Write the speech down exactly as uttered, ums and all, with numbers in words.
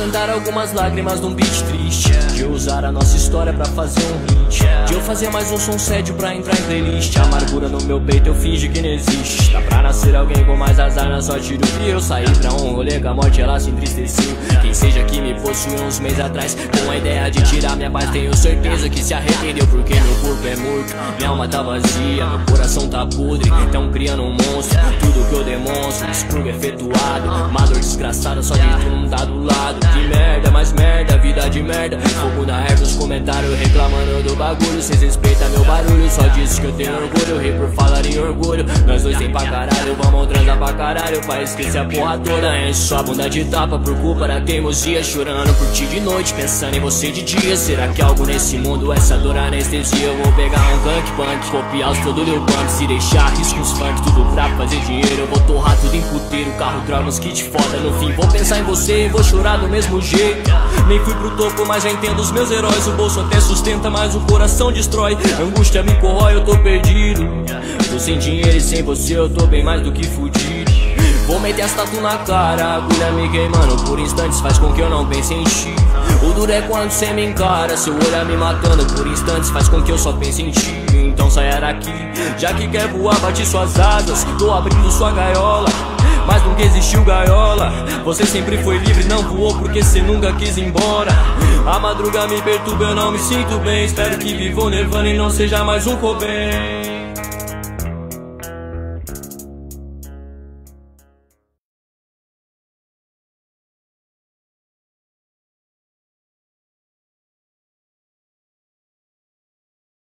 mandar algumas lágrimas num beat triste, de eu usar a nossa história pra fazer um hit, de eu fazer mais um som sério pra entrar em playlist. A amargura no meu peito eu finge que não existe. Dá pra nascer alguém com mais azar na só tiro que eu saí pra um rolê com a morte, ela se entristeceu. Quem seja que me possuiu uns meses atrás com a ideia de tirar minha paz, tenho certeza que se arrependeu, porque meu corpo é morto, minha alma tá vazia, meu coração tá podre, tão criando um monstro. Tudo que eu demonstro, expurgo efetuado, uma dor desgraçada só de tu não tá do lado. Que merda, mais merda, vida de merda. Fogo na erva, os comentários reclamando do bagulho. Cês respeitam meu barulho, só disse que eu tenho orgulho. Eu ri por falar em orgulho, nós dois tem pra caralho. Vamos transar pra caralho, pra esquecer a porra toda. Enche sua bunda de tapa por culpa da teimosia, chorando por ti de noite, pensando em você de dia. Será que algo nesse mundo, essa dor anestesia? Eu vou pegar um gank punk, copiar os todo Lil Pump, se deixar risco os funk, tudo pra fazer dinheiro. Eu vou torrar tudo em puteiro, carro, droga, uns kit foda. No fim vou pensar em você e vou chorar do mesmo jeito. Nem fui pro topo, mas já entendo os meus heróis. O bolso até sustenta, mas o coração destrói. Angústia me corrói, eu tô perdido. Tô sem dinheiro e sem você eu tô bem mais do que fudido. Vou meter as tatu na cara, a agulha me queimando por instantes faz com que eu não pense em ti. O duro é quando cê me encara, seu olhar me matando por instantes faz com que eu só pense em ti. Então saia daqui, já que quer voar, bate suas asas, tô abrindo sua gaiola, mas nunca existiu gaiola. Você sempre foi livre, não voou porque cê nunca quis ir embora. A madruga me perturba, eu não me sinto bem. Espero que viva o Nirvana e não seja mais um Cobain.